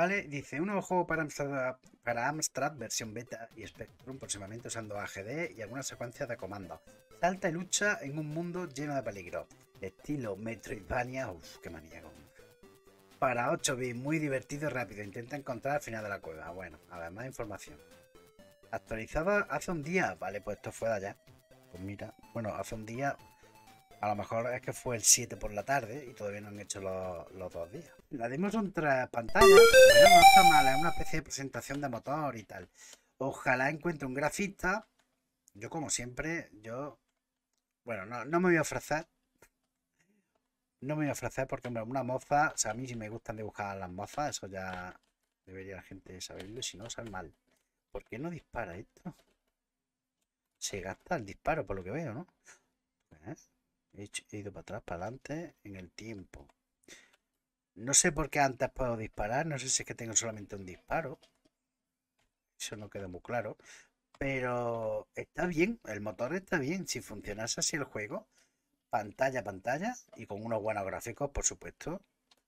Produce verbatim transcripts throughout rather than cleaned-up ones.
¿vale? Dice, un nuevo juego para Amstrad, para Amstrad versión beta y Spectrum, próximamente usando A G D y algunas secuencias de comando. Salta y lucha en un mundo lleno de peligro. Estilo Metroidvania, uff, qué maníaco. Para ocho bits, muy divertido y rápido. Intenta encontrar al final de la cueva. Bueno, a ver, más información. Actualizada hace un día. Vale, pues esto fue de allá. Pues mira, bueno, hace un día. A lo mejor es que fue el siete por la tarde y todavía no han hecho los, los dos días. La demo son tres pantallas. Bueno, no está mala, es una especie de presentación de motor y tal. Ojalá encuentre un grafista. Yo, como siempre, yo. Bueno, no, no me voy a ofrecer. No me voy a ofrecer porque, hombre, una moza. O sea, a mí sí me gustan dibujar las mozas. Eso ya debería la gente saberlo. Si no, sabe mal. ¿Por qué no dispara esto? Se gasta el disparo, por lo que veo, ¿no? ¿Eh? He ido para atrás, para adelante en el tiempo. No sé por qué antes puedo disparar. No sé si es que tengo solamente un disparo. Eso no queda muy claro. Pero está bien. El motor está bien. Si funcionase así el juego. Pantalla a pantalla. Y con unos buenos gráficos, por supuesto.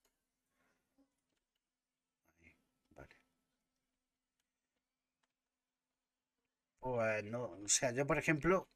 Vale. Pues no. O sea, yo por ejemplo.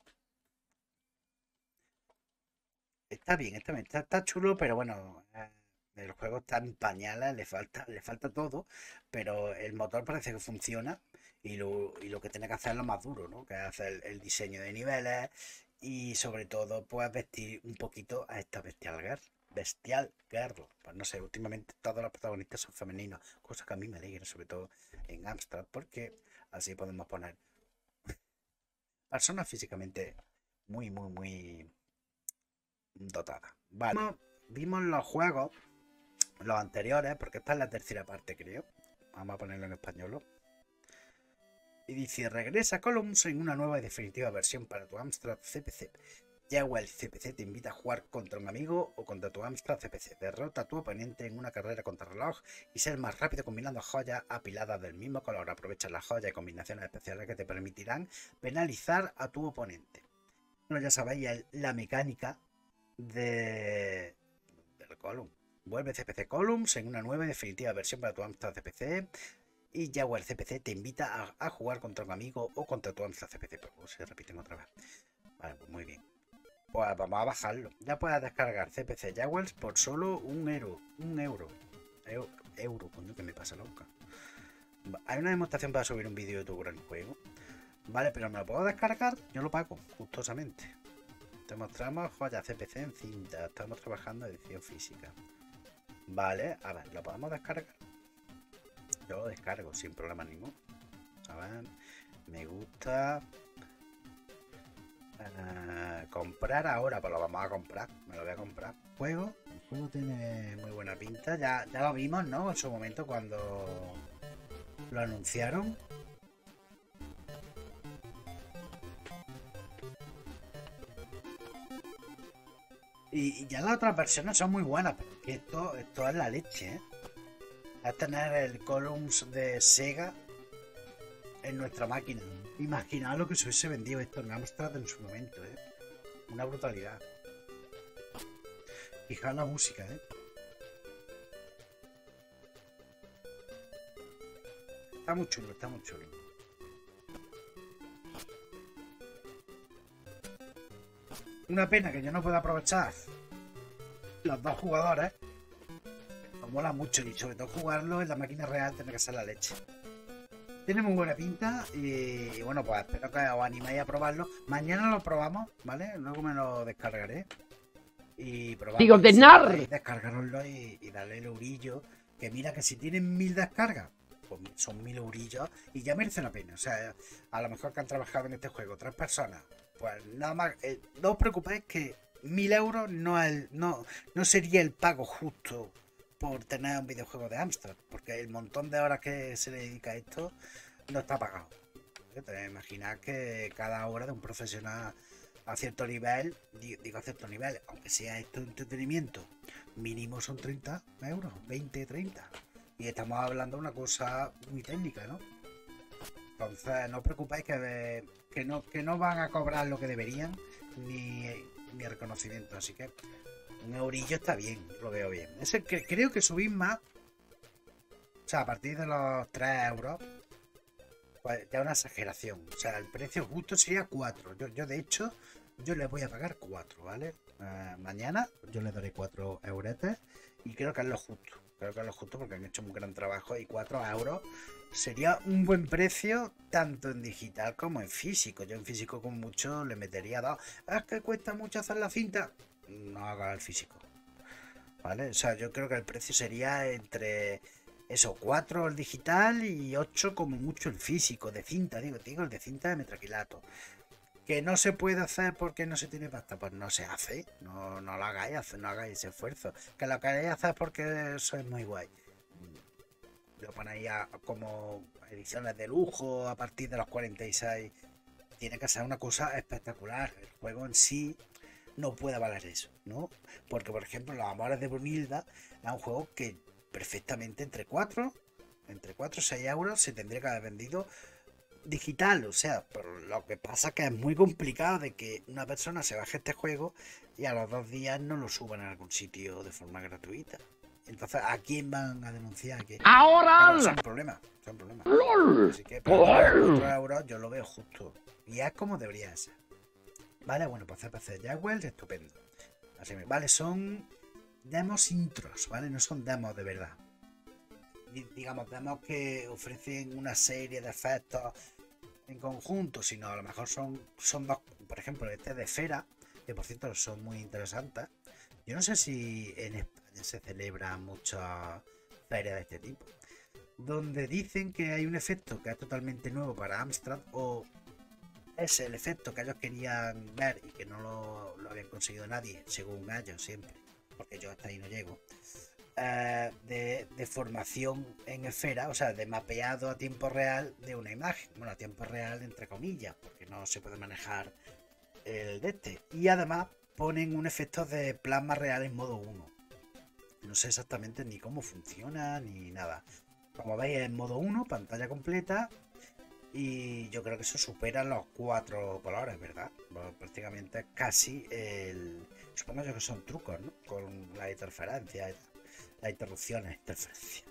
Está bien, está bien. Está, está chulo, pero bueno. Eh, El juego está en pañales, le falta, le falta todo, pero el motor parece que funciona y lo, y lo que tiene que hacer es lo más duro, ¿no? Que es hacer el, el diseño de niveles y sobre todo pues vestir un poquito a esta Bestial Girl. Bestial Girl. Pues no sé, últimamente todos los protagonistas son femeninos, cosa que a mí me alegra, sobre todo en Amstrad, porque así podemos poner personas físicamente muy, muy, muy dotadas. Vale. Vimos, vimos los juegos. Los anteriores, porque esta es la tercera parte, creo. Vamos a ponerlo en español. Y dice, regresa Columns en una nueva y definitiva versión para tu Amstrad C P C. Jewel C P C te invita a jugar contra un amigo o contra tu Amstrad C P C. Derrota a tu oponente en una carrera contra reloj y ser más rápido combinando joyas apiladas del mismo color. Aprovecha las joyas y combinaciones especiales que te permitirán penalizar a tu oponente. Bueno, ya sabéis la mecánica de... del Column. Vuelve C P C Columns en una nueva y definitiva versión para tu Amstrad C P C. Y Jewel C P C te invita a, a jugar contra un amigo o contra tu Amstrad C P C. Pues se repiten otra vez. Vale, pues muy bien. Pues vamos a bajarlo. Ya puedes descargar C P C Jewels por solo un euro. Un euro. Euro, euro coño, que me pasa loca. Hay una demostración para subir un vídeo de tu gran juego. Vale, pero me lo puedo descargar. Yo lo pago, gustosamente. Te mostramos joyas C P C en cinta. Estamos trabajando en edición física. Vale, a ver, ¿lo podemos descargar? Yo lo descargo sin problema ninguno. A ver, me gusta. Uh, comprar ahora, pues lo vamos a comprar. Me lo voy a comprar. Juego, el juego tiene muy buena pinta. Ya, ya lo vimos, ¿no? En su momento cuando lo anunciaron. Y, y ya las otras versiones son muy buenas, pero esto, esto es la leche, ¿eh? A tener el Columns de Sega en nuestra máquina. Imaginaos lo que se hubiese vendido esto en Amstrad en su momento, ¿eh? Una brutalidad. Fijaos la música, ¿eh? Está muy chulo, está muy chulo. Una pena que yo no pueda aprovechar los dos jugadores. Me mola mucho y sobre todo jugarlo en la máquina real tiene que ser la leche. Tiene muy buena pinta y, y bueno, pues espero que os animéis a probarlo. Mañana lo probamos, ¿vale? Luego me lo descargaré. Y probamos. ¡Digo, de nar! Descargaroslo y, y darle el eurillo. Que mira que si tienen mil descargas, pues son mil eurillos y ya merece la pena. O sea, a lo mejor que han trabajado en este juego tres personas, pues nada más. Eh, no os preocupéis que mil euros no, el, no, no sería el pago justo por tener un videojuego de Amstrad, porque el montón de horas que se le dedica a esto no está pagado. Te imaginas que cada hora de un profesional a cierto nivel, digo a cierto nivel, aunque sea esto entretenimiento, mínimo son treinta euros, veinte, treinta. Y estamos hablando de una cosa muy técnica, ¿no? Entonces no os preocupéis que, que, no, que no van a cobrar lo que deberían, ni, ni reconocimiento, así que un eurillo está bien, lo veo bien. Es el que creo que subís más. O sea, a partir de los tres euros, pues ya una exageración. O sea, el precio justo sería cuatro. Yo, yo de hecho, yo le voy a pagar cuatro, ¿vale? Eh, mañana yo le daré cuatro euretes y creo que es lo justo. Creo que es lo justo porque han hecho un gran trabajo y cuatro euros sería un buen precio tanto en digital como en físico. Yo en físico con mucho le metería dos. Es que cuesta mucho hacer la cinta. No haga el físico, ¿vale? O sea, yo creo que el precio sería entre eso, cuatro el digital y ocho como mucho el físico de cinta, digo, digo el de cinta de metraquilato. Que no se puede hacer porque no se tiene pasta, pues no se hace, no, no lo hagáis, no hagáis ese esfuerzo. Que lo queréis hacer porque sois muy guay. Lo ponéis a, como ediciones de lujo a partir de los cuarenta y seis. Tiene que ser una cosa espectacular. El juego en sí no puede valer eso, ¿no? Porque, por ejemplo, Los Amores de Brunilda es un juego que perfectamente entre cuatro, entre cuatro y seis euros se tendría que haber vendido digital, o sea, pero lo que pasa es que es muy complicado de que una persona se baje este juego y a los dos días no lo suban a algún sitio de forma gratuita. Entonces, ¿a quién van a denunciar? Que ahora claro, son problemas, son problemas. Así que para cuatro euros yo lo veo justo. Y es como debería ser. Vale, bueno, pues C P C Jagwell, estupendo. Así me, vale, son demos intros, ¿vale? No son demos de verdad. Digamos, demos que ofrecen una serie de efectos en conjunto, sino a lo mejor son, son dos, por ejemplo, este de Esfera, que por cierto son muy interesantes. Yo no sé si en España se celebra muchas ferias de este tipo, donde dicen que hay un efecto que es totalmente nuevo para Amstrad, o es el efecto que ellos querían ver y que no lo, lo habían conseguido nadie, según ellos siempre, porque yo hasta ahí no llego. Uh, de, de formación en esfera, o sea, de mapeado a tiempo real de una imagen. Bueno, a tiempo real entre comillas, porque no se puede manejar el de este. Y además ponen un efecto de plasma real en modo uno. No sé exactamente ni cómo funciona ni nada. Como veis, en modo uno, pantalla completa. Y yo creo que eso supera los cuatro colores, ¿verdad? Bueno, prácticamente casi el... Supongo yo que son trucos, ¿no? Con la interferencia y tal. Las interrupciones, interferencia.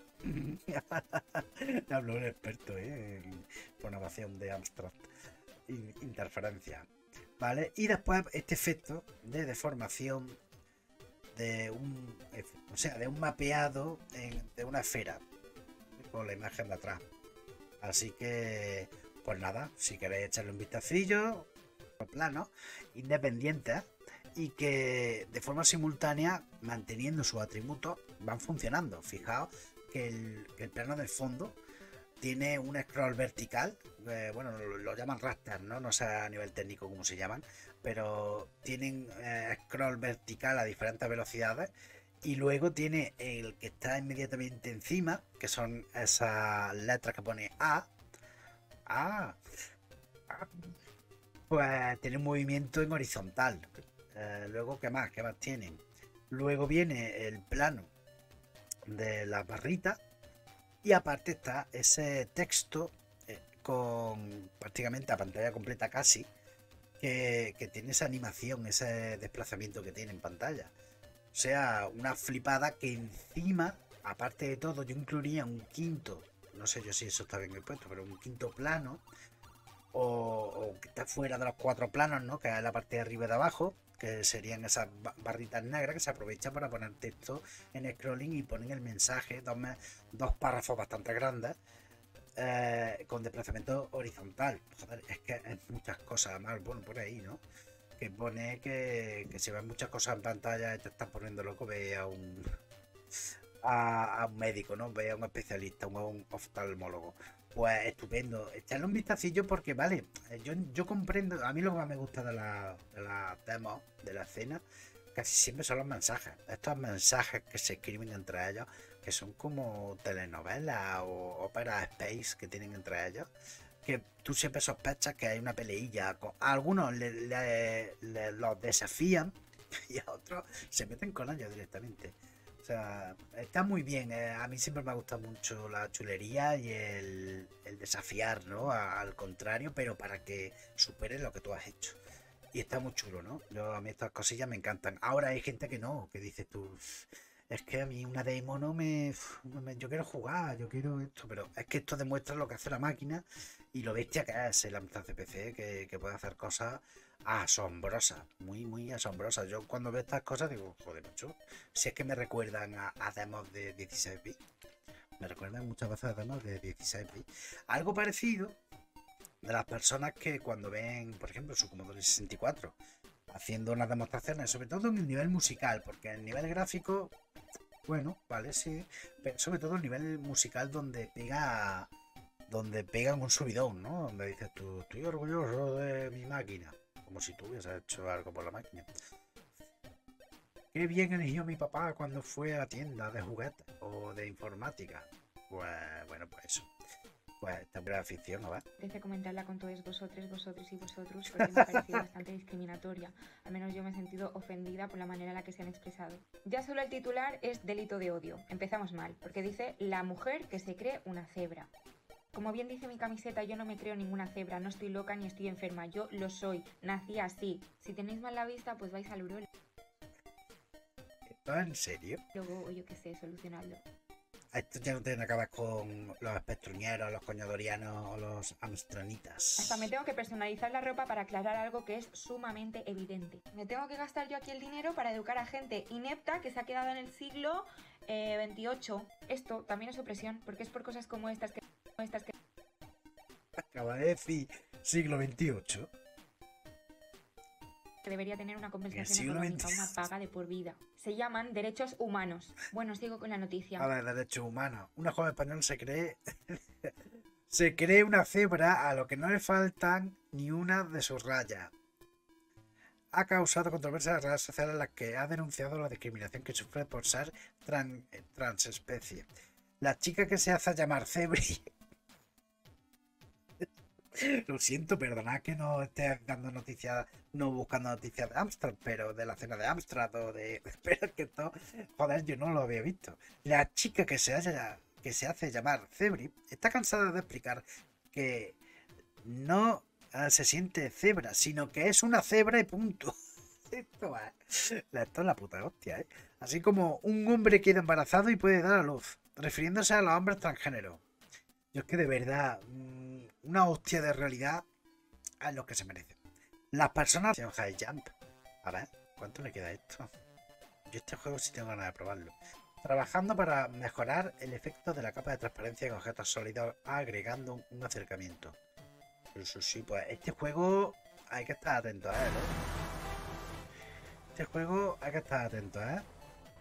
Hablo un experto, ¿eh? En programación de Amstrad. Interferencia. ¿Vale? Y después este efecto de deformación de un, o sea, de un mapeado en, de una esfera con la imagen de atrás. Así que, pues nada, si queréis echarle un vistacillo, planos independientes y que de forma simultánea, manteniendo sus atributos, van funcionando. Fijaos que el, que el plano del fondo tiene un scroll vertical, eh, bueno, lo, lo llaman raster, ¿no? No sé a nivel técnico cómo se llaman, pero tienen eh, scroll vertical a diferentes velocidades. Y luego tiene el que está inmediatamente encima, que son esas letras que pone A. A. A. Pues tiene un movimiento en horizontal. Eh, luego, ¿qué más? ¿Qué más tienen? Luego viene el plano de la barrita. Y aparte está ese texto eh, con prácticamente a pantalla completa casi. Que, que tiene esa animación, ese desplazamiento que tiene en pantalla. O sea, una flipada que encima, aparte de todo, yo incluiría un quinto, no sé yo si eso está bien puesto, pero un quinto plano, o, o que está fuera de los cuatro planos, ¿no? Que es la parte de arriba y de abajo, que serían esas barritas negras que se aprovechan para poner texto en scrolling y ponen el mensaje, dos, dos párrafos bastante grandes, eh, con desplazamiento horizontal. Joder, es que es muchas cosas más, bueno, por ahí, ¿no? Que pone que, que si ves muchas cosas en pantalla y te estás poniendo loco, ve a un a, a un médico, ¿no? Ve a un especialista, un, un oftalmólogo. Pues estupendo. Echarle un vistacillo porque, vale, yo, yo comprendo, a mí lo que más me gusta de la, de la demo, de la escena, casi siempre son los mensajes. Estos mensajes que se escriben entre ellos, que son como telenovelas o ópera space que tienen entre ellos. Que tú siempre sospechas que hay una peleilla. A algunos le, le, le los desafían y a otros se meten con ellos directamente. O sea, está muy bien. Eh, a mí siempre me ha gustado mucho la chulería y el, el desafiar, ¿no? A, al contrario, pero para que superes lo que tú has hecho. Y está muy chulo, ¿no? Yo, a mí estas cosillas me encantan. Ahora hay gente que no, que dices tú, Es que a mí una demo no me, uf, no me- Yo quiero jugar, yo quiero esto, pero es que esto demuestra lo que hace la máquina y lo bestia que es el Amstrad C P C, que, que puede hacer cosas asombrosas, muy, muy asombrosas. Yo cuando veo estas cosas digo, joder, macho, si es que me recuerdan a, a demos de dieciséis bits, me recuerdan muchas veces a demos de dieciséis bits. Algo parecido de las personas que cuando ven, por ejemplo, su Commodore sesenta y cuatro haciendo unas demostraciones, sobre todo en el nivel musical, porque en el nivel gráfico, bueno, vale, sí, pero sobre todo el nivel musical donde pega, donde pegan un subidón, ¿no? Donde dices tú, estoy orgulloso de mi máquina, como si tú hubieses hecho algo por la máquina. Qué bien eligió mi papá cuando fue a la tienda de juguetes o de informática. Pues, bueno, pues eso. Pues esta es la ficción, ¿no? Apetece comentarla con todos vosotros, vosotros y vosotros, porque me ha parecido bastante discriminatoria. Al menos yo me he sentido ofendida por la manera en la que se han expresado. Ya solo el titular es delito de odio. Empezamos mal, porque dice la mujer que se cree una cebra. Como bien dice mi camiseta, yo no me creo ninguna cebra, no estoy loca ni estoy enferma, yo lo soy, nací así. Si tenéis mal la vista, pues vais al urólogo. ¿Esto es en serio? Luego, o yo qué sé, solucionarlo. Esto ya no tiene que ver con los espectruñeros, los coñadorianos o los amstranitas. Hasta me tengo que personalizar la ropa para aclarar algo que es sumamente evidente. Me tengo que gastar yo aquí el dinero para educar a gente inepta que se ha quedado en el siglo eh, veintiocho. Esto también es opresión, porque es por cosas como estas que... Como estas que... Acaba de decir siglo veintiocho. que debería tener una compensación siglo económica, veinte. una paga de por vida. Se llaman derechos humanos. Bueno, sigo con la noticia. A ver, derechos humanos. Una joven española se cree. Se cree una cebra a lo que no le faltan ni una de sus rayas. Ha causado controversia en las redes sociales en las que ha denunciado la discriminación que sufre por ser tran, transespecie. La chica que se hace llamar Cebri. Lo siento, perdonad que no esté dando noticias, no buscando noticias de Amstrad, pero de la cena de Amstrad o de. Pero es que esto, joder, yo no lo había visto. La chica que se, haya, que se hace llamar Cebri está cansada de explicar que no eh, se siente cebra, sino que es una cebra y punto. Esto es, esto es la puta hostia, ¿eh? Así como un hombre queda embarazado y puede dar a luz, refiriéndose a los hombres transgéneros. Yo es que de verdad, mmm, una hostia de realidad a lo que se merece. Las personas en High Jump. A ver, ¿cuánto le queda a esto? Yo este juego sí tengo ganas de probarlo. Trabajando para mejorar el efecto de la capa de transparencia en objetos sólidos, agregando un acercamiento. Eso sí, pues este juego hay que estar atento a él, ¿eh? Este juego hay que estar atento a él.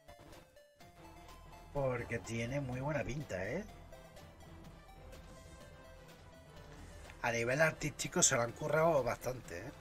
Porque tiene muy buena pinta, ¿eh? A nivel artístico se lo han currado bastante, ¿eh?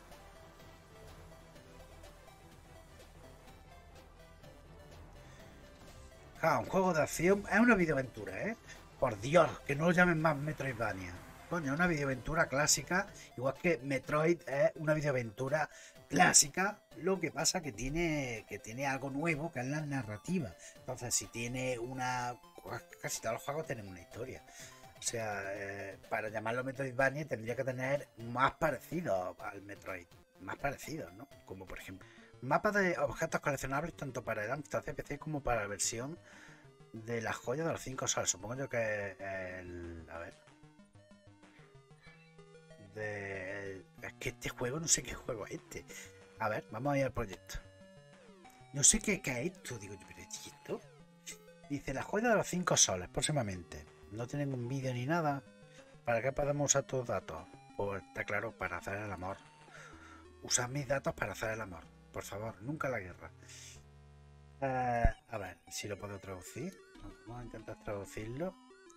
Ah, un juego de acción. Es una videoaventura, ¿eh? Por Dios, que no lo llamen más Metroidvania. Coño, una videoaventura clásica. Igual que Metroid es una videoaventura clásica. Lo que pasa que tiene, que tiene algo nuevo, que es la narrativa. Entonces, si tiene una... Casi todos los juegos tienen una historia. O sea, eh, para llamarlo Metroidvania tendría que tener más parecido al Metroid. Más parecido, ¿no? Como por ejemplo, mapas de objetos coleccionables tanto para el Amstrad C P C como para la versión de la joya de los cinco soles. Supongo yo que el... A ver. De, es que este juego, no sé qué juego es este. A ver, vamos a ir al proyecto. No sé qué, qué es esto. Digo, pero ¿es esto? Dice la joya de los cinco soles próximamente. No tienen un vídeo ni nada. ¿Para qué podemos usar tus datos? Pues está claro, para hacer el amor. Usad mis datos para hacer el amor. Por favor, nunca la guerra. Eh, a ver, si lo puedo traducir. Vamos a intentar traducirlo.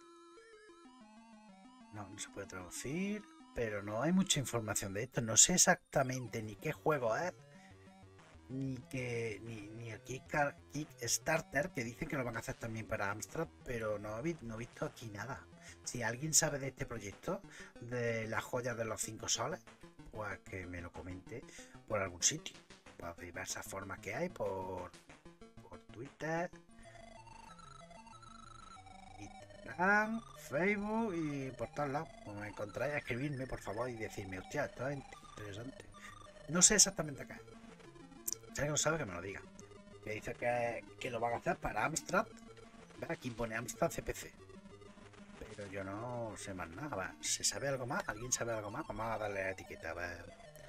No, no se puede traducir. Pero no hay mucha información de esto. No sé exactamente ni qué juego es. Ni que ni, ni el Kickstarter, que dicen que lo van a hacer también para Amstrad, pero no he, no he visto aquí nada. Si alguien sabe de este proyecto, de las joyas de los cinco soles, pues que me lo comente por algún sitio, por diversas formas que hay, por, por Twitter, Instagram, Facebook y por todos lados. Como me encontráis, escribirme por favor y decirme, hostia, esto es interesante. No sé exactamente qué es. Si alguien lo sabe, que me lo diga. que dice que, que lo van a hacer para Amstrad. ¿Ves? Aquí pone Amstrad C P C. Pero yo no sé más nada. Va, ¿se sabe algo más? ¿Alguien sabe algo más? Vamos a darle la etiqueta. A ver.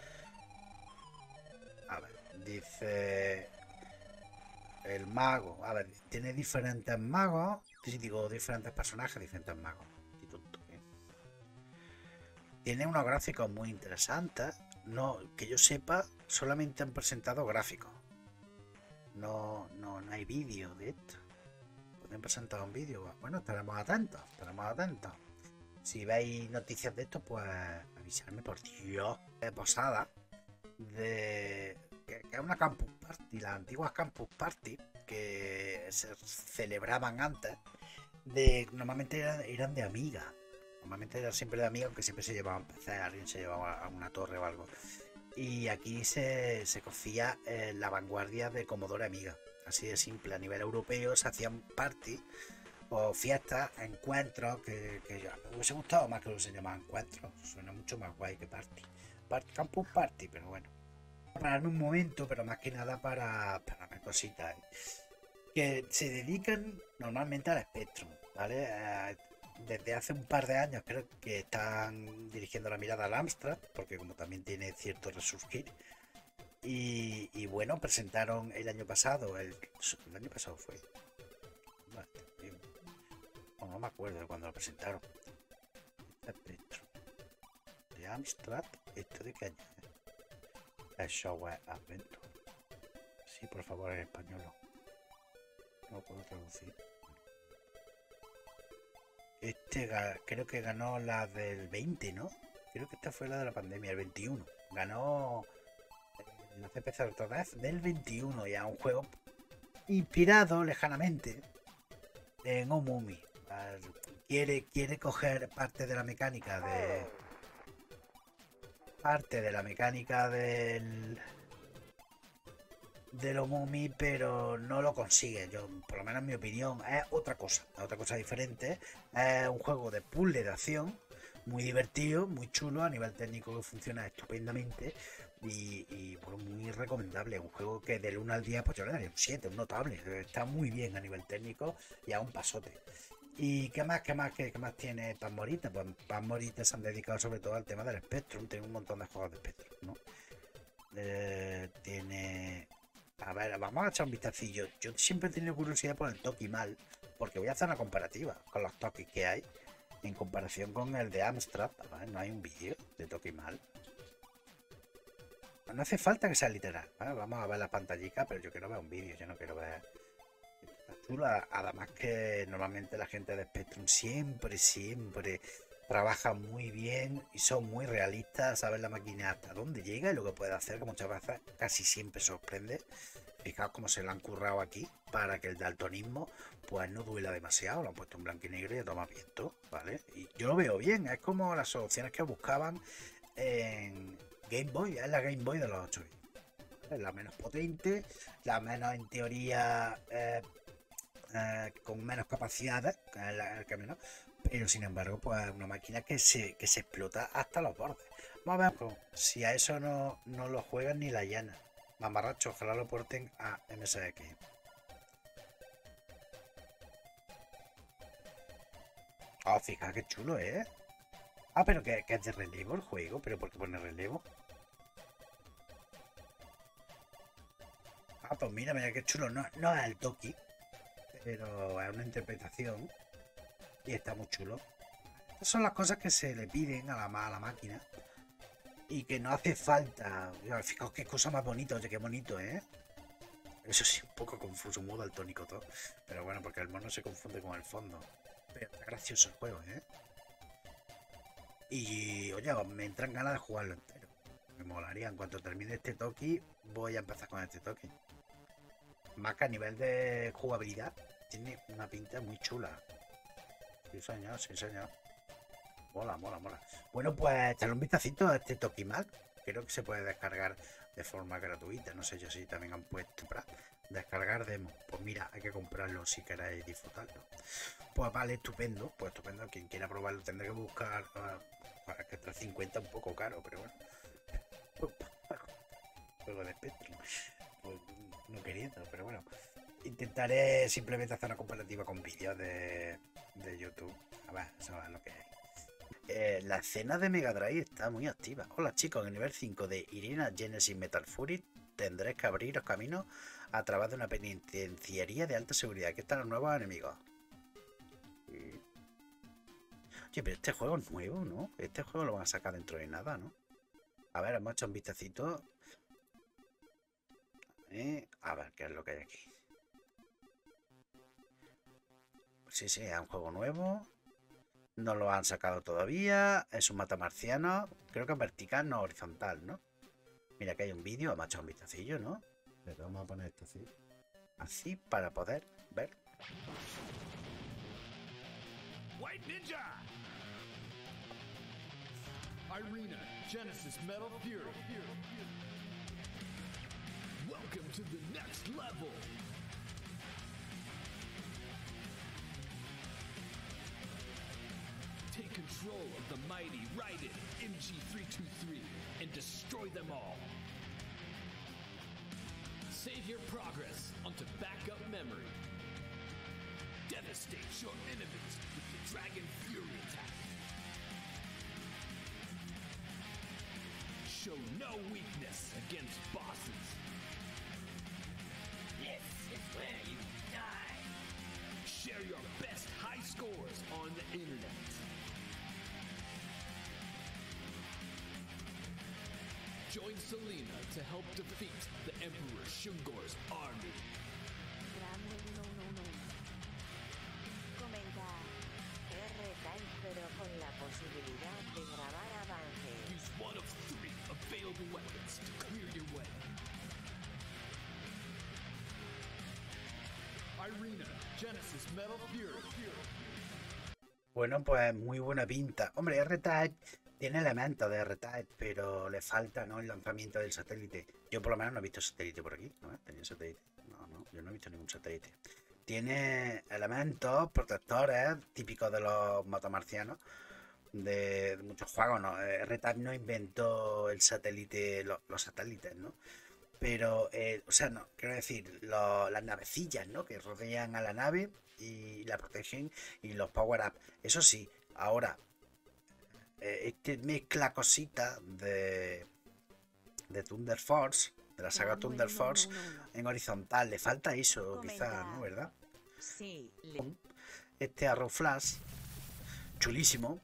A ver. Dice... El mago. A ver, tiene diferentes magos. Sí, digo, diferentes personajes, diferentes magos. Qué tonto, ¿eh? Tiene unos gráficos muy interesantes. No, que yo sepa, solamente han presentado gráficos. No, no, no hay vídeo de esto. Pueden presentar un vídeo. Bueno, estaremos atentos, estaremos atentos. Si veis noticias de esto, pues avisarme, por Dios. De posada. De... Que, que es una campus party, las antiguas campus party que se celebraban antes. De, normalmente eran, eran de amigas. Normalmente eran siempre de amigas, aunque siempre se llevaban P C, alguien se llevaba a una torre o algo. Y aquí se, se cocía eh, la vanguardia de Commodore Amiga. Así de simple, a nivel europeo se hacían party o fiestas, encuentros, que, que me hubiese gustado más que lo se llamaban encuentros. Suena mucho más guay que party. party campus party, pero bueno. Para un momento, pero más que nada para, para ver cositas. ¿eh? Que se dedican normalmente al Spectrum, ¿vale? Eh, desde hace un par de años creo que están dirigiendo la mirada al Amstrad, porque como también tiene cierto resurgir. Y, y bueno, presentaron el año pasado, el, el año pasado fue. No, no me acuerdo de cuando lo presentaron. Spectrum de Amstrad, ¿esto de qué año es? El Shower Adventure. Sí, por favor, en español. No puedo traducir. Este creo que ganó la del veinte, ¿no? Creo que esta fue la de la pandemia, el veintiuno. Ganó la C P C otra vez del veintiuno, ya un juego inspirado lejanamente en Omumi. Quiere, quiere coger parte de la mecánica de... Parte de la mecánica del... de lo Mumi, pero no lo consigue. Yo, por lo menos en mi opinión, es otra cosa, otra cosa diferente. Es un juego de puzzle de acción, muy divertido, muy chulo, a nivel técnico que funciona estupendamente y, y bueno, muy recomendable. Un juego que del uno al diez, pues yo le daría un siete, un notable. Está muy bien a nivel técnico y a un pasote. ¿Y qué más, qué más, qué, qué más tiene Pasmorita? Pues Pasmorita se han dedicado sobre todo al tema del Spectrum, tiene un montón de juegos de Spectrum, ¿no? Eh, tiene... A ver, vamos a echar un vistacillo. Yo siempre he tenido curiosidad por el Toki Mal, porque voy a hacer una comparativa con los Toki que hay en comparación con el de Amstrad. ¿Vale? No hay un vídeo de Toki Mal. No hace falta que sea literal. ¿Vale? Vamos a ver la pantallica, pero yo quiero ver un vídeo. Yo no quiero ver. Está chula. Además que normalmente la gente de Spectrum siempre, siempre trabaja muy bien y son muy realistas, saben la máquina hasta dónde llega y lo que puede hacer, que muchas veces casi siempre sorprende. Fijaos cómo se lo han currado aquí para que el daltonismo pues no duela demasiado, lo han puesto en blanco y negro y a tomar viento, ¿vale? Y yo lo veo bien, es como las soluciones que buscaban en Game Boy, es la Game Boy de los ocho bits. Es la menos potente, la menos en teoría eh, eh, con menos capacidades, que es la que menos, pero sin embargo pues una máquina que se, que se explota hasta los bordes. Vamos a ver pues, si a eso no, no lo juegan ni la llana. Mamarracho, ojalá lo porten a M S X. Ah, oh, fija qué chulo, ¿eh? Ah, pero que, que es de relevo el juego, pero ¿por qué pone relevo? Ah, pues mira, mira qué chulo, no, no es el Toki, pero es una interpretación y está muy chulo. Estas son las cosas que se le piden a la, a la máquina y que no hace falta. Fijaos qué cosa más bonita, oye, qué bonito, ¿eh? Eso sí, un poco confuso, muy daltónico todo, pero bueno, porque el mono se confunde con el fondo. Pero está gracioso el juego, ¿eh? Y oye, me entran ganas de jugarlo entero. Me molaría, en cuanto termine este Toki, voy a empezar con este Toki. Más que a nivel de jugabilidad, tiene una pinta muy chula. Sí, señor, sí, señor. Mola, mola, mola. Bueno, pues echarle un vistacito a este Toki Mac. Creo que se puede descargar de forma gratuita. No sé yo si también han puesto para descargar demos. Pues mira, hay que comprarlo si queréis disfrutarlo. Pues vale, estupendo. Pues estupendo. Quien quiera probarlo tendré que buscar uh, para que esté cincuenta un poco caro, pero bueno. Juego de Spectrum. Pues no queriendo, pero bueno. Intentaré simplemente hacer una comparativa con vídeos de, de YouTube. A ver, eso es lo que hay. Eh, la escena de Mega Drive está muy activa. Hola chicos, en el nivel cinco de Irina Genesis Metal Fury tendréis que abriros caminos a través de una penitenciaría de alta seguridad. Aquí están los nuevos enemigos. Oye, pero este juego es nuevo, ¿no? Este juego lo van a sacar dentro de nada, ¿no? A ver, hemos hecho un vistacito. Eh, a ver, ¿qué es lo que hay aquí? Sí, sí, es un juego nuevo. No lo han sacado todavía. Es un matamarciano. Creo que es vertical, no horizontal, ¿no? Mira que hay un vídeo. Hemos hecho un vistacillo, ¿no? Pero vamos a poner esto así. Así para poder ver. White Ninja! Irina, Genesis Metal Fury. Welcome to the next level. Take control of the mighty Raiden M G three twenty-three and destroy them all. Save your progress onto backup memory. Devastate your enemies with the Dragon Fury attack. Show no weakness against bosses. This is where you die. Share your best high scores on the internet. Join Selena to help defeat the Emperor Shungor's army. Comentar R-Type pero con la posibilidad de grabar avances. Use one of three available weapons to clear your way. Irina, Genesis Metal Fury. Bueno, pues muy buena pinta. Hombre, R-Type tiene elementos de R-Type, pero le falta, ¿no?, el lanzamiento del satélite. Yo por lo menos no he visto satélite por aquí, ¿no? ¿Tenía satélite? No, no, yo no he visto ningún satélite. Tiene elementos protectores típicos de los matamarcianos, de, de muchos juegos, ¿no? R-Type no inventó el satélite, lo, los satélites, ¿no? Pero, eh, o sea, no, quiero decir, lo, las navecillas, ¿no?, que rodean a la nave y la protegen, y los power-up. Eso sí, ahora, eh, este mezcla cositas de, de Thunder Force, de la saga No, Thunder no, Force, no, no, no. en horizontal. Le falta eso, quizás, Comentar. ¿no? ¿Verdad? Sí, le... Este Arrow Flash, chulísimo.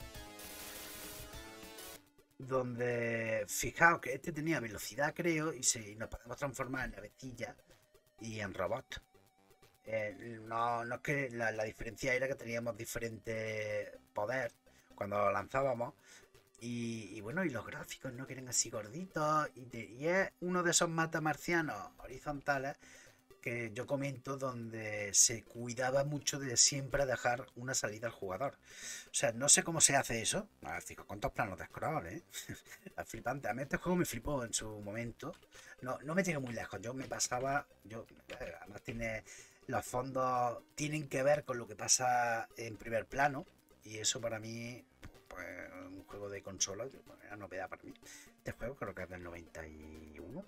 Donde, fijaos que este tenía velocidad, creo, y, se, y nos podemos transformar en navecilla y en robot. Eh, no, no es que la, la diferencia era que teníamos diferente poder cuando lo lanzábamos. Y, y bueno, y los gráficos no, que eran así gorditos. Y, te, y es uno de esos matamarcianos horizontales que yo comento, donde se cuidaba mucho de siempre dejar una salida al jugador. O sea, no sé cómo se hace eso. A ver, fijo, cuántos planos de scroll, ¿eh? Es flipante. A mí este juego me flipó en su momento. No, no me llegué muy lejos. Yo me pasaba. Yo, además, tiene. Los fondos tienen que ver con lo que pasa en primer plano. Y eso para mí, pues, un juego de consola, era novedad para mí. Este juego creo que es del noventa y uno.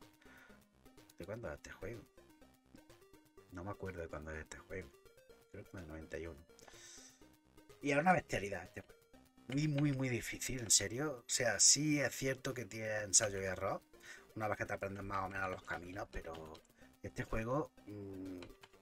¿De cuándo es este juego? No me acuerdo de cuándo es este juego. Creo que es del noventa y uno. Y era una bestialidad este juego. Muy, muy, muy difícil, en serio. O sea, sí es cierto que tiene ensayo y error, una vez que te aprendes más o menos los caminos, pero este juego mmm,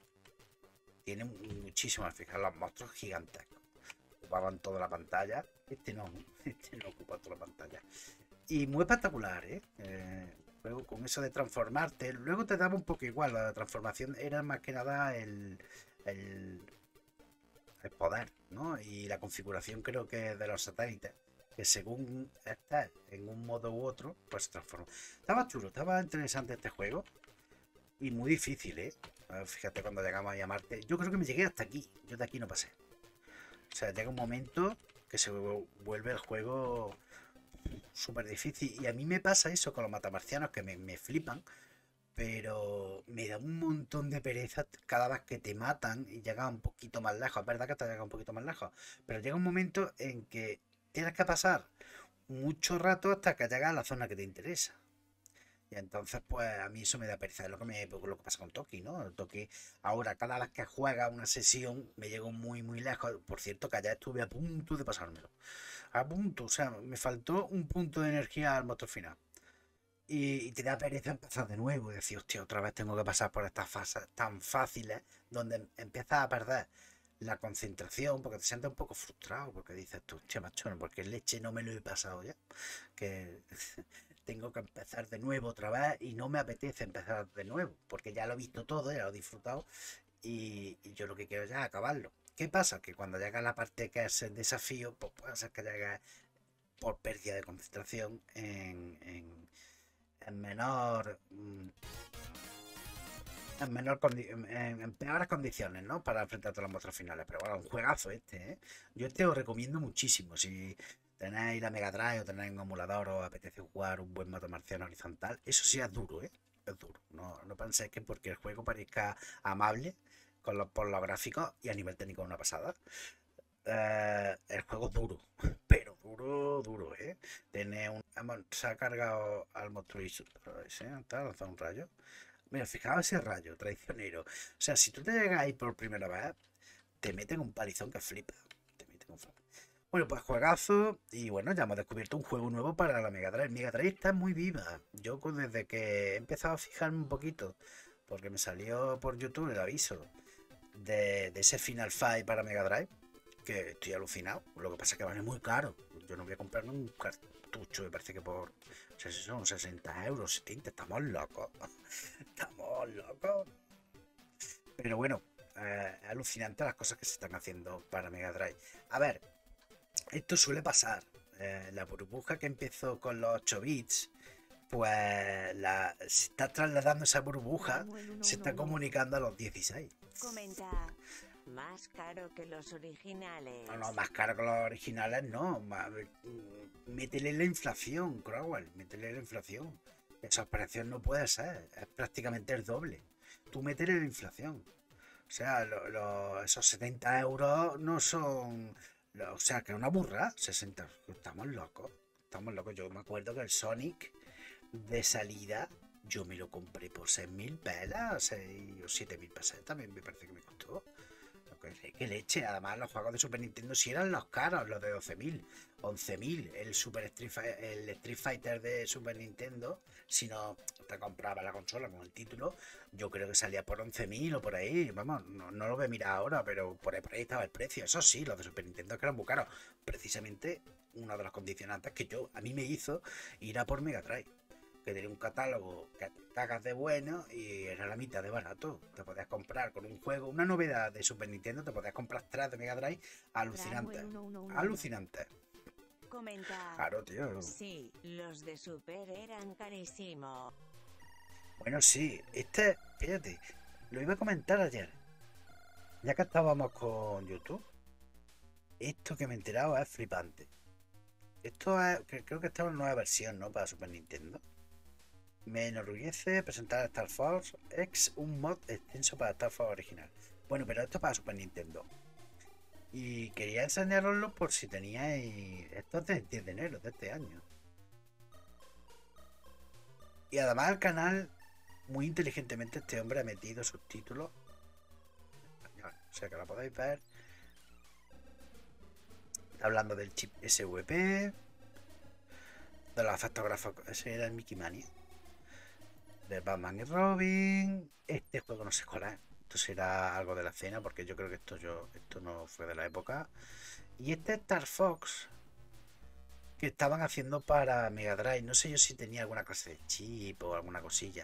tiene muchísimo. Fijar, los monstruos gigantescos ocupaban toda la pantalla. Este no, este no ocupa toda la pantalla. Y muy espectacular, ¿eh? eh Luego con eso de transformarte, luego te daba un poco igual. La transformación era más que nada el, el, el poder, ¿no? Y la configuración, creo que de los satélites, que según estés en un modo u otro, pues se transforma. Estaba chulo, estaba interesante este juego. Y muy difícil, ¿eh? Fíjate, cuando llegamos a Marte, yo creo que me llegué hasta aquí. Yo de aquí no pasé. O sea, llega un momento que se vuelve el juego súper difícil. Y a mí me pasa eso con los matamarcianos, que me, me flipan, pero me da un montón de pereza cada vez que te matan y llegas un poquito más lejos. Es verdad que te llega un poquito más lejos, pero llega un momento en que tienes que pasar mucho rato hasta que llegas a la zona que te interesa. Y entonces, pues a mí eso me da pereza. Es lo que, me, lo que pasa con Toki, ¿no? Toki, ahora, cada vez que juega una sesión, me llego muy, muy lejos. Por cierto, que allá estuve a punto de pasármelo. A punto, o sea, me faltó un punto de energía al monstruo final. Y, y te da pereza empezar de nuevo y decir, hostia, otra vez tengo que pasar por estas fases tan fáciles donde empiezas a perder la concentración porque te sientes un poco frustrado porque dices tú, hostia, macho, porque leche no me lo he pasado ya. Que tengo que empezar de nuevo otra vez y no me apetece empezar de nuevo porque ya lo he visto todo, ya lo he disfrutado y, y yo lo que quiero ya es acabarlo. ¿Qué pasa? Que cuando llega la parte que es el desafío, pues puede ser que llegue por pérdida de concentración en, en, en menor mm, en menor en, en peores condiciones, ¿no? Para enfrentarte a los monstruos finales. Pero bueno, un juegazo este, ¿eh? Yo este os recomiendo muchísimo. Si tenéis la Mega Drive o tenéis un emulador o apetece jugar un buen moto marciano horizontal, eso sí es duro, ¿eh? Es duro. No, no penséis que porque el juego parezca amable con los, por los gráficos y a nivel técnico es una pasada. Eh, el juego es duro, pero duro, duro, ¿eh? Tiene un, se ha cargado al monstruo y ¿sí? ¿Te ha lanzado un rayo? Mira, fijaos ese rayo traicionero. O sea, si tú te llegas ahí por primera vez, te meten un palizón que flipa. Te meten un... Bueno, pues juegazo. Y bueno, ya hemos descubierto un juego nuevo para la Mega Drive. Mega Drive está muy viva. Yo desde que he empezado a fijarme un poquito, porque me salió por YouTube el aviso de, de ese Final Fight para Mega Drive, que estoy alucinado. Lo que pasa es que vale muy caro. Yo no voy a comprar un cartucho, me parece que por... O sea, si son sesenta euros, setenta, estamos locos. Estamos locos. Pero bueno, eh, es alucinante las cosas que se están haciendo para Mega Drive. A ver, esto suele pasar. Eh, la burbuja que empezó con los ocho bits, pues la, se está trasladando esa burbuja, No, no, no, se está no, no. comunicando a los dieciséis. Comenta. Más caro que los originales. No, no, más caro que los originales, no. Más, métele la inflación, Crowell, métele la inflación. Esa operación no puede ser, es prácticamente el doble. Tú métele la inflación. O sea, lo, lo, esos setenta euros no son... Lo, o sea, que es una burra, sesenta. Estamos locos, estamos locos. Yo me acuerdo que el Sonic de salida, yo me lo compré por seis mil pelas, seis o siete mil pesetas, también me parece que me costó. Que leche, además los juegos de Super Nintendo sí eran los caros, los de doce mil, once mil, el Super Street, el Street Fighter de Super Nintendo, si no te compraba la consola con el título, yo creo que salía por once mil o por ahí, vamos, no, no lo voy a mirar ahora, pero por ahí, por ahí estaba el precio, eso sí, los de Super Nintendo que eran muy caros, precisamente una de las condicionantes que yo, a mí me hizo ir a por Mega Drive, que tenía un catálogo que te cagas de bueno y era la mitad de barato. Te podías comprar con un juego, una novedad de Super Nintendo, te podías comprar tres de Mega Drive alucinantes. Alucinantes. Comenta. Claro, tío. Sí, los de Super eran carísimos. Bueno, sí, este, fíjate, lo iba a comentar ayer. Ya que estábamos con YouTube, esto que me he enterado es flipante. Esto es, creo que esta es una nueva versión, ¿no? Para Super Nintendo. Me enorgullece presentar a Star Fox X, un mod extenso para Star Fox original. Bueno, pero esto es para Super Nintendo. Y quería enseñaroslo por si teníais... Esto es del diez de enero de este año. Y además el canal, muy inteligentemente, este hombre ha metido subtítulos en español. O sea que lo podéis ver. Está hablando del chip S V P, de los efectos gráficos. Ese era el Mickey Mania. De Batman y Robin. Este juego no sé cuál es. Esto será algo de la cena, porque yo creo que esto yo esto no fue de la época. Y este Star Fox que estaban haciendo para Mega Drive. No sé yo si tenía alguna clase de chip o alguna cosilla.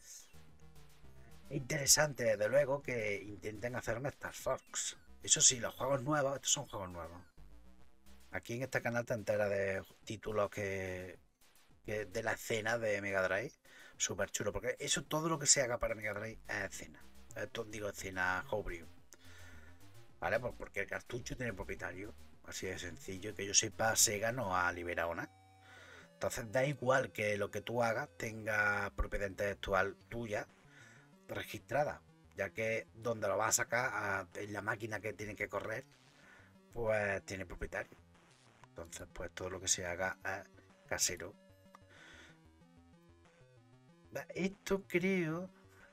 Es interesante, desde luego, que intenten hacer un Star Fox. Eso sí, los juegos nuevos, estos son juegos nuevos. Aquí en este canal te enteras de títulos que, que de la escena de Mega Drive. Súper chulo, porque eso, todo lo que se haga para Mega Drive es escena. Esto digo escena homebrew. ¿Vale? Pues porque el cartucho tiene propietario. Así de sencillo. Que yo sepa, Sega no ha liberado nada. Entonces da igual que lo que tú hagas tenga propiedad intelectual tuya registrada. Ya que donde lo vas a sacar, a, en la máquina que tiene que correr, pues tiene propietario. Entonces, pues todo lo que se haga es casero. Esto creo...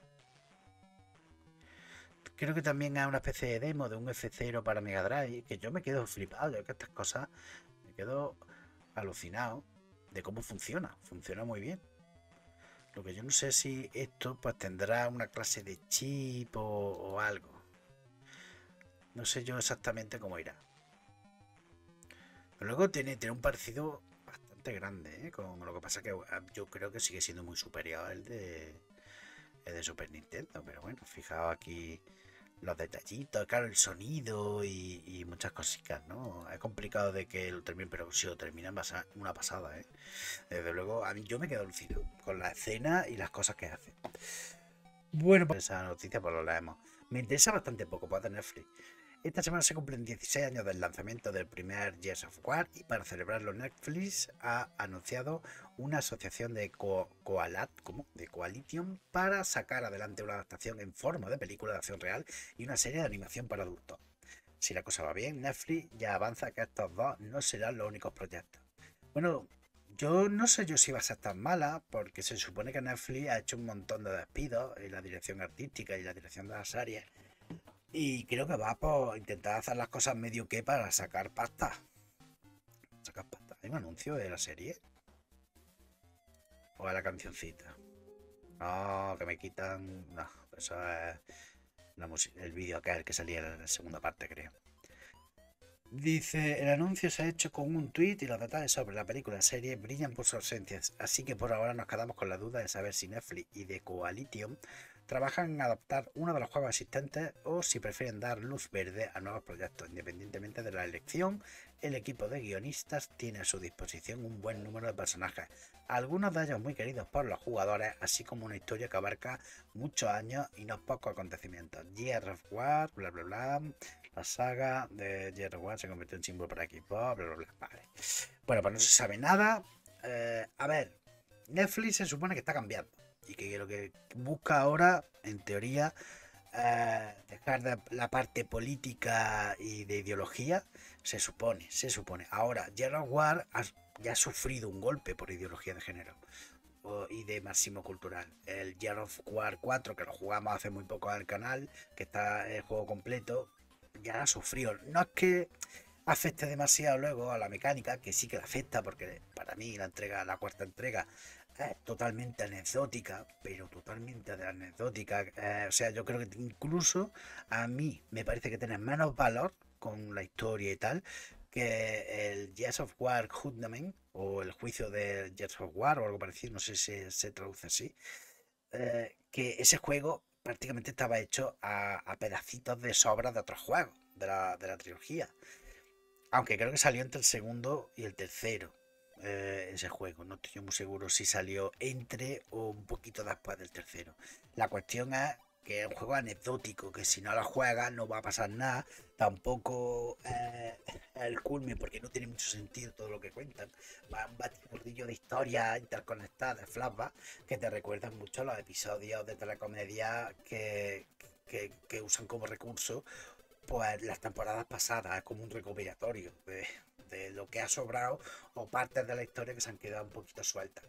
Creo que también es una especie de demo de un F cero para Mega Drive, que yo me quedo flipado, yo que estas cosas me quedo alucinado de cómo funciona. Funciona muy bien. Lo que yo no sé si esto pues tendrá una clase de chip o, o algo. No sé yo exactamente cómo irá. Pero luego tiene, tiene un parecido bastante grande, ¿eh? Con lo que pasa que yo creo que sigue siendo muy superior el de, el de Super Nintendo. Pero bueno, fijaos aquí los detallitos, claro, el sonido y, y muchas cositas, ¿no? Es complicado de que lo termine, pero si lo terminan va a ser una pasada, ¿eh? Desde luego, a mí yo me quedo alucinado con la escena y las cosas que hace. Bueno, pues esa noticia pues lo leemos. Me interesa bastante poco para Netflix. Esta semana se cumplen dieciséis años del lanzamiento del primer Gears of War y para celebrarlo Netflix ha anunciado una asociación de, co Coalat, ¿cómo? de Coalition para sacar adelante una adaptación en forma de película de acción real y una serie de animación para adultos. Si la cosa va bien, Netflix ya avanza que estos dos no serán los únicos proyectos. Bueno, yo no sé yo si va a ser tan mala, porque se supone que Netflix ha hecho un montón de despidos en la dirección artística y la dirección de las series. Y creo que va por intentar hacer las cosas medio que para sacar pasta. Sacar pasta. ¿Hay un anuncio de la serie? ¿O de la cancioncita? No, que me quitan... No, eso es la música, el vídeo aquel que salía en la segunda parte, creo. Dice, el anuncio se ha hecho con un tuit y los detalles sobre la película serie brillan por sus ausencias, así que por ahora nos quedamos con la duda de saber si Netflix y The Coalition trabajan en adaptar uno de los juegos existentes o si prefieren dar luz verde a nuevos proyectos. Independientemente de la elección, el equipo de guionistas tiene a su disposición un buen número de personajes, algunos de ellos muy queridos por los jugadores, así como una historia que abarca muchos años y no pocos acontecimientos. Gears of War, bla bla bla, la saga de Gears of War se convirtió en símbolo para Xbox, bla bla bla. Vale. Bueno, pues no se sabe nada. Eh, a ver, Netflix se supone que está cambiando y que lo que busca ahora, en teoría, eh, dejar de la parte política y de ideología, se supone, se supone. Ahora, Gears of War ha, ya ha sufrido un golpe por ideología de género o, y de máximo cultural. El Gears of War cuatro, que lo jugamos hace muy poco en el canal, que está el juego completo, ya ha sufrido. No es que afecte demasiado luego a la mecánica, que sí que la afecta, porque para mí la entrega, la cuarta entrega es totalmente anecdótica, pero totalmente anecdótica. Eh, o sea, yo creo que incluso a mí me parece que tiene menos valor con la historia y tal que el Gears of War Judgment o el juicio de Gears of War o algo parecido, no sé si se traduce así. Eh, que ese juego prácticamente estaba hecho a, a pedacitos de sobras de otros juegos de la, de la trilogía. Aunque creo que salió entre el segundo y el tercero. Eh, ese juego, no estoy muy seguro si salió entre o un poquito después del tercero. La cuestión es que es un juego anecdótico, que si no lo juegas no va a pasar nada, tampoco eh, es el culmen porque no tiene mucho sentido todo lo que cuentan. Va un batiburrillo de historias interconectadas, de flashbacks, que te recuerdan mucho los episodios de telecomedia que, que, que usan como recurso pues las temporadas pasadas, es como un recopilatorio de, de lo que ha sobrado o partes de la historia que se han quedado un poquito sueltas.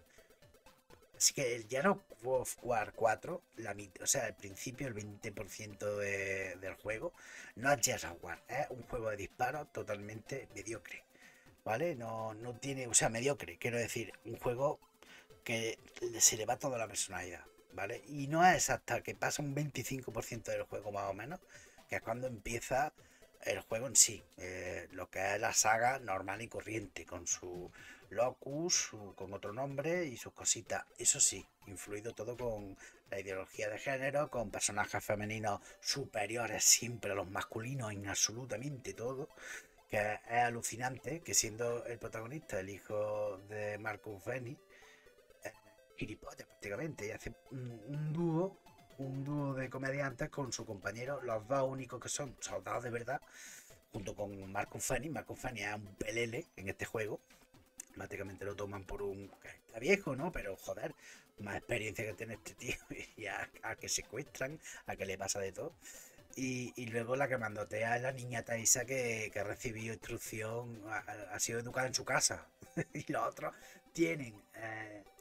Así que el Gears of War cuatro, la, o sea, al principio el veinte por ciento de, del juego, no es Gears of War, es un juego de disparos totalmente mediocre, ¿vale? No, no tiene, o sea, mediocre, quiero decir, un juego que se le va toda la personalidad, ¿vale? Y no es hasta que pasa un veinticinco por ciento del juego más o menos, que es cuando empieza el juego en sí, eh, lo que es la saga normal y corriente, con su locus, su, con otro nombre y sus cositas. Eso sí, influido todo con la ideología de género, con personajes femeninos superiores siempre a los masculinos en absolutamente todo, que es alucinante, que siendo el protagonista el hijo de Marcus Fenix, eh, gilipollas prácticamente, y hace un, un dúo un dúo de comediantes con su compañero, los dos únicos que son soldados de verdad, junto con Marcus Fenix. Marcus Fenix es un pelele en este juego, prácticamente lo toman por un... está viejo, ¿no? Pero joder, más experiencia que tiene este tío y a, a que secuestran, a que le pasa de todo. Y, y luego la que mandotea es la niña Taisa que, que ha recibido instrucción, ha, ha sido educada en su casa. Y los otros tienen... Eh,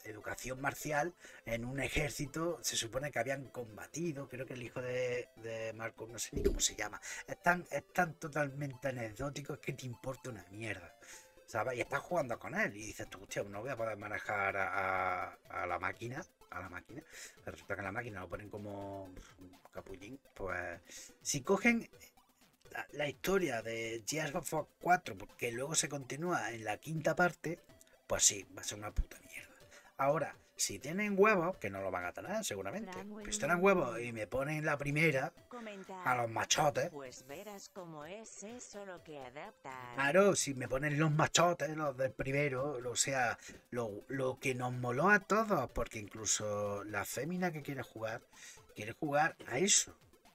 educación marcial en un ejército. Se supone que habían combatido, creo que el hijo de, de Marco, no sé ni cómo se llama. Están, están totalmente anecdóticos que te importa una mierda, ¿sabes? Y estás jugando con él y dices tú, hostia, no voy a poder manejar a, a, a la máquina, a la máquina. Resulta que la máquina lo ponen como un capullín. Pues si cogen la, la historia de Gears of War cuatro, porque luego se continúa en la quinta parte, pues sí, va a ser una puta mierda. Ahora, si tienen huevos, que no lo van a tener seguramente, pero si tienen huevos y me ponen la primera a los machotes, Pues verás cómo es eso lo que adaptan. claro, si me ponen los machotes, los del primero, o sea, lo, lo que nos moló a todos, porque incluso la fémina que quiere jugar, quiere jugar a eso,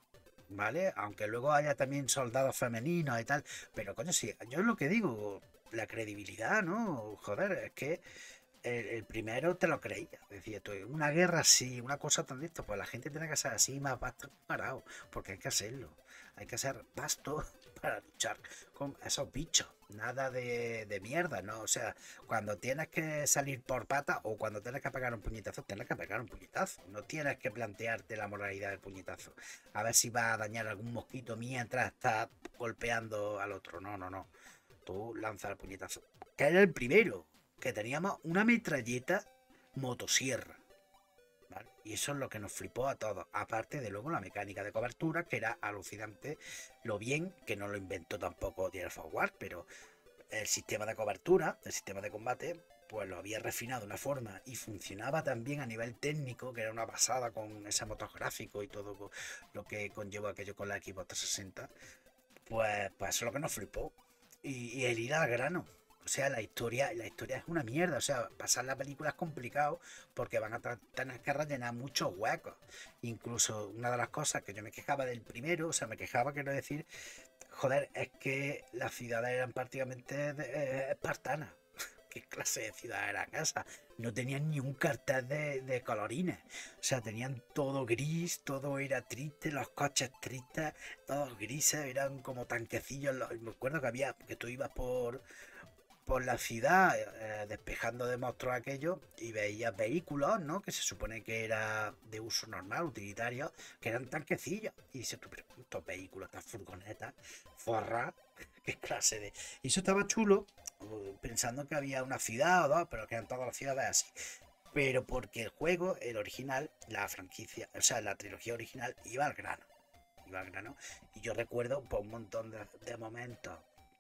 ¿vale? Aunque luego haya también soldados femeninos y tal, pero coño, sí, yo es lo que digo, la credibilidad, ¿no? Joder, es que el, el primero te lo creía, decía tú, una guerra así, una cosa tan de esto, pues la gente tiene que ser así, más vasto parado, porque hay que hacerlo, hay que ser vasto para luchar con esos bichos, nada de, de mierda, ¿no? O sea, cuando tienes que salir por pata o cuando tienes que pegar un puñetazo, tienes que pegar un puñetazo, no tienes que plantearte la moralidad del puñetazo, a ver si va a dañar algún mosquito mientras estás golpeando al otro, no, no, no, tú lanzas el puñetazo, que era el primero, que teníamos una metralleta motosierra, ¿vale? Y eso es lo que nos flipó a todos, aparte de luego la mecánica de cobertura, que era alucinante lo bien, que no lo inventó tampoco Gears of War, pero el sistema de cobertura, el sistema de combate, pues lo había refinado de una forma y funcionaba también a nivel técnico, que era una pasada con ese motor gráfico y todo lo que conllevó aquello con la Xbox trescientos sesenta, pues, pues eso es lo que nos flipó. Y, y el ir al grano. O sea, la historia, la historia es una mierda. O sea, pasar la película es complicado porque van a tener que rellenar muchos huecos. Incluso una de las cosas que yo me quejaba del primero, o sea, me quejaba, quiero decir, joder, es que las ciudades eran prácticamente de, eh, espartanas. ¿Qué clase de ciudad eran esas? No tenían ni un cartel de, de colorines. O sea, tenían todo gris, todo era triste, los coches tristes, todos grises, eran como tanquecillos. Me acuerdo que había, que tú ibas por, por la ciudad eh, despejando de monstruos aquello y veías vehículos, ¿no? Que se supone que era de uso normal, utilitario, que eran tanquecillos. Y dices tú, pero estos vehículos, estas furgonetas, forras, qué clase de... Y eso estaba chulo, pensando que había una ciudad o dos, pero que eran todas las ciudades así. Pero porque el juego, el original, la franquicia, o sea, la trilogía original, iba al grano. Iba al grano. Y yo recuerdo pues, un montón de, de momentos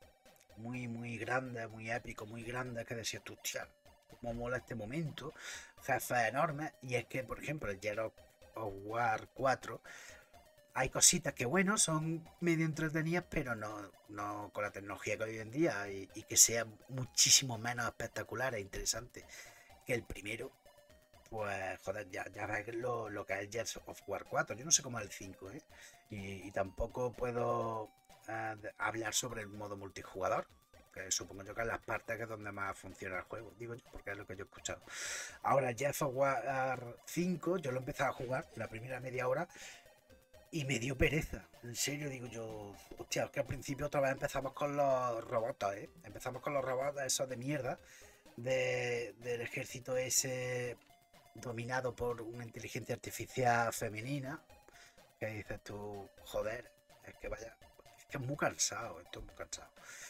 muy, muy grandes, muy épicos, muy grandes, que decías tú, tía, cómo mola este momento. Jefes enormes. Y es que, por ejemplo, el Gears of War cuatro, hay cositas que, bueno, son medio entretenidas, pero no, no con la tecnología que hay hoy en día y, y que sean muchísimo menos espectaculares e interesantes que el primero. Pues, joder, ya, ya ves lo, lo que es Gears of War cuatro. Yo no sé cómo es el cinco, ¿eh? Y, y tampoco puedo eh, hablar sobre el modo multijugador, que supongo yo que es las partes que es donde más funciona el juego, digo yo, porque es lo que yo he escuchado. Ahora, Gears of War cinco, yo lo empecé a jugar la primera media hora y me dio pereza, en serio, digo yo, hostia, es que al principio otra vez empezamos con los robots, ¿eh? Empezamos con los robots esos de mierda, de, del ejército ese dominado por una inteligencia artificial femenina, que dices tú, joder, es que vaya, es que es muy cansado, esto es muy cansado,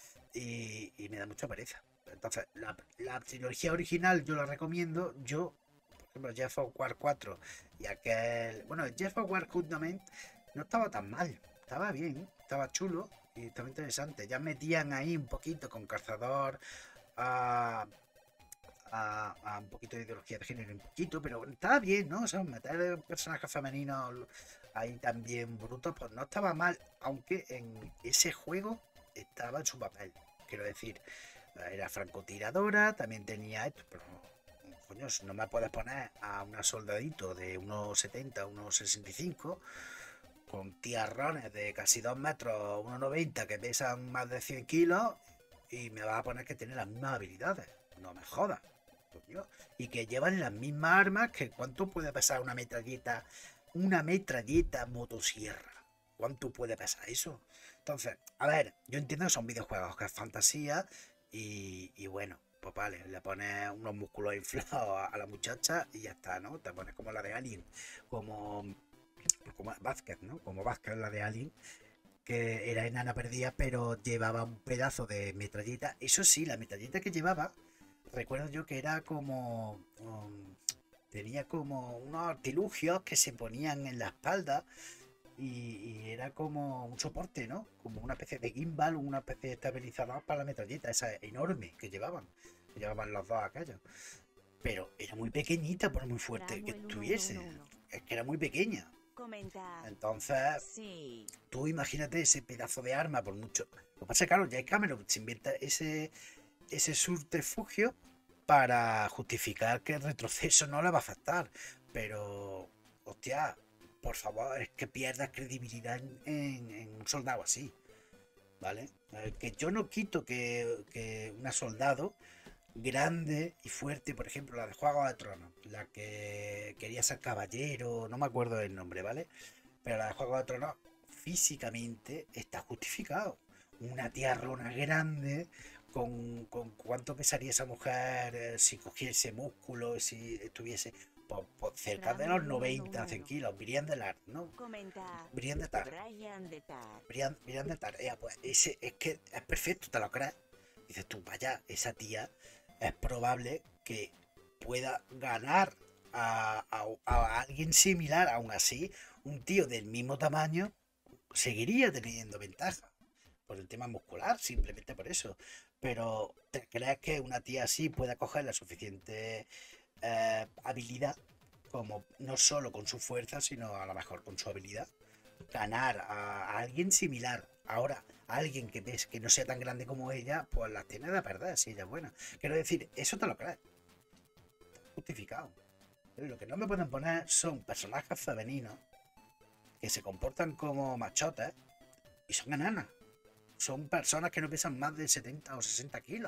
y, y me da mucha pereza. Entonces, la, la trilogía original yo la recomiendo, yo, por ejemplo, Gears of War cuatro y aquel, bueno, Gears of War Judgment no estaba tan mal, estaba bien, estaba chulo y estaba interesante, ya metían ahí un poquito con Cazador, a... A, a un poquito de ideología de género, un poquito, pero estaba bien, ¿no? O sea, meter personajes femeninos ahí también brutos, pues no estaba mal, aunque en ese juego estaba en su papel, quiero decir, era francotiradora, también tenía esto, pero coño, no me puedes poner a una soldadito de uno setenta, uno sesenta y cinco, con tiarrones de casi dos metros, uno noventa, que pesan más de cien kilos, y me vas a poner que tiene las mismas habilidades, no me jodas. Y que llevan las mismas armas. Que ¿cuánto puede pesar una metralleta? Una metralleta motosierra. ¿Cuánto puede pesar eso? Entonces, a ver, yo entiendo que son videojuegos, que es fantasía y, y bueno, pues vale, le pones unos músculos inflados a, a la muchacha y ya está, ¿no? Te pones como la de Alien, como, como Vázquez, ¿no? Como Vázquez, la de Alien, que era enana perdida, pero llevaba un pedazo de metralleta. Eso sí, la metralleta que llevaba, recuerdo yo que era como... Um, tenía como unos artilugios que se ponían en la espalda y, y era como un soporte, ¿no? Como una especie de gimbal, una especie de estabilizador para la metralleta, esa enorme que llevaban, que llevaban los dos aquellos. Pero era muy pequeñita por muy fuerte que Samuel estuviese. uno uno uno. Es que era muy pequeña. Comenta. Entonces, Sí. tú imagínate ese pedazo de arma por mucho. Lo que pasa es que, claro, James Cameron se inventa ese, ese subterfugio para justificar que el retroceso no le va a afectar. Pero, hostia, por favor, es que pierdas credibilidad en, en- en un soldado así, ¿vale? Eh, que yo no quito que, que una soldado grande y fuerte, por ejemplo, la de Juego de Tronos, la que quería ser caballero, no me acuerdo del nombre, ¿vale? Pero la de Juego de Tronos físicamente está justificado. Una tierrona grande, con, con cuánto pesaría esa mujer eh, si cogiese músculo, si estuviese por, por cerca de los Samuel uno noventa, uno cien uno. kilos. Brienne de Lar, ¿no? Comenta. Brienne de Tar. Brian de Tar. Brian, Brian de Tar. Ea, pues ese es que es perfecto, te lo crees. Dices tú, vaya, esa tía es probable que pueda ganar a, a- a alguien similar. Aún así, un tío del mismo tamaño seguiría teniendo ventaja por el tema muscular, simplemente por eso. Pero ¿te crees que una tía así pueda coger la suficiente eh, habilidad, como no solo con su fuerza, sino a lo mejor con su habilidad, ganar a, a alguien similar? Ahora, a alguien que ves que no sea tan grande como ella, pues las tiene de perder si ella es buena. Quiero decir, eso te lo crees, justificado. Pero lo que no me pueden poner son personajes femeninos que se comportan como machotes y son enanas. Son personas que no pesan más de setenta o sesenta kilos.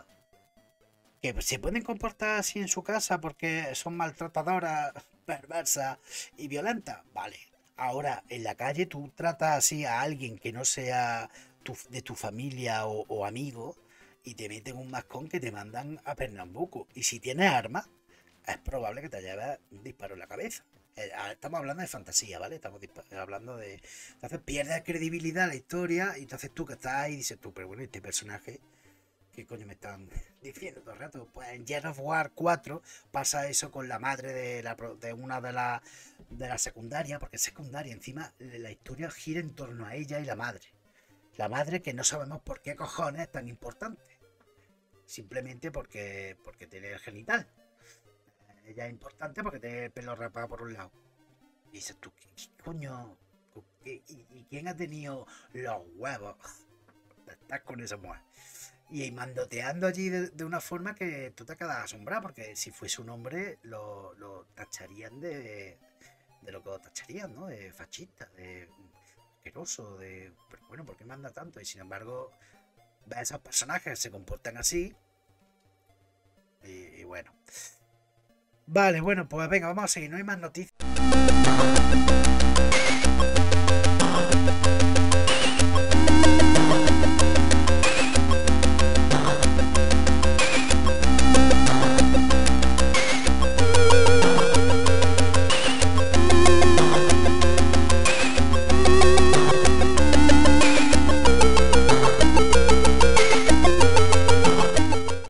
Que se pueden comportar así en su casa porque son maltratadoras, perversas y violentas. Vale. Ahora, en la calle tú tratas así a alguien que no sea tu- de tu familia o, o amigo y te meten un mascón que te mandan a Pernambuco. Y si tienes armas, es probable que te lleves un disparo en la cabeza. Eh, ah, Estamos hablando de fantasía, ¿vale? Estamos dispa- hablando de... Entonces pierdes credibilidad la historia y entonces tú que estás ahí dices tú, pero bueno, este personaje, ¿qué coño me están diciendo todo el rato? Pues en Gears of War cuatro pasa eso con la madre de, la, pro- de una de las de la secundaria, porque es secundaria, encima la historia gira en torno a ella y la madre. La madre que no sabemos por qué cojones es tan importante. Simplemente porque, porque tiene el genital. Ella es importante porque tiene el pelo rapado por un lado. Y dices tú, ¿qué, qué coño? ¿Qué- y, y quién ha tenido los huevos de estar con esa mujer? Y mandoteando allí de, de una forma que tú te quedas asombrado, porque si fuese un hombre lo, lo tacharían de, de lo que lo tacharían, ¿no? De fascista, de asqueroso, de... Pero bueno, ¿por qué manda tanto? Y sin embargo, ves a esos personajes que se comportan así. Y, y bueno. Vale, bueno, pues venga, vamos a seguir, no hay más noticias.